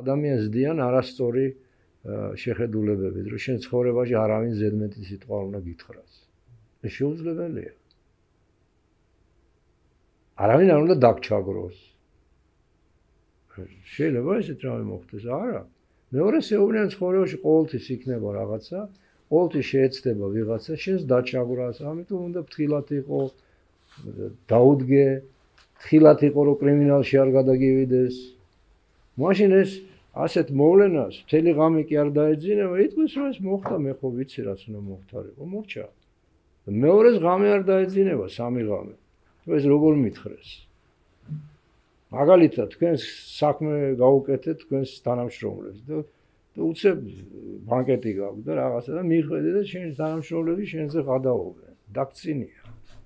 ადამიანს დიან არასწორი შეხედულებებით, რომ შენ ცხოვრებაში არავინ ზედმეტი სიტყვა უნდა გითხრას. ეს შეუძლებელია. არავინ არ უნდა დაგჩაგროს. შეიძლება ესეთ რამე მოხდეს, არა. მეორე შეუძლიან ცხოვრებაში ყოველთვის იქნება რაღაცა, ყოველთვის შეეცდება ვიღაცა შენს დაჩაგვრას, ამიტომ უნდა ფრთხილად იყო, დაუდგე, ფრთხილად იყო, რომ კრიმინალში არ გადაგივიდეს. მაშინ ეს ასეთ მოვლენას მთელი ღამე კი არ დაეძინება, იტყვის რომ ეს მოხდა, მე ხო ვიცი რაც უნდა მოხდარიყო, მორჩა. მეორეს ღამე არ დაეძინება, სამი ღამე. ეს როგორ მითხრეს? მაგალითად, თქვენ საქმე გაუკეთეთ თქვენს თანამშრომლებს და უცებ ბანკეტი გაქვთ და რაღაცა და მიხვედე და შენ თანამშრომლები შენზე გადაობენ. დაგწინია.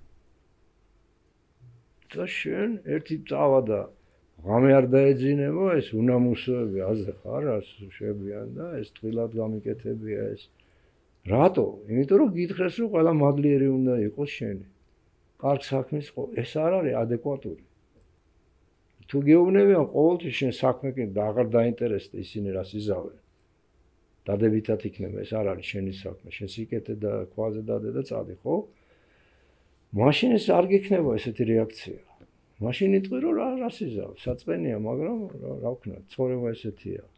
და შენ ერთი წავა და ღამე არ დაეძინება, ეს უნამუსოები აზე ხარ, რას შევიან და ეს თვილად გამიკეთებია ეს. რატო? იმიტომ რომ გითხრეს რომ ყველა მადლიერი უნდა იყოს შენი. კარგ საქმის ეს არ არის ადეკვატური. თუ გეუბნებიან ყოველთვის შენ საქმეකින් და აღარ დაინტერესდა ისინი რას იზავენ. დადებითად იქნება, ეს არ არის შენი საქმე, შენ სიკეთე და ქვაზე დადე და წადი, ხო? მაშინ ეს არ გექნება ესეთი რეაქცია. მაშინ იტყვი რომ რას იზავ, საწყენია, მაგრამ რა ვქნა, ცხოვრება ესეთია.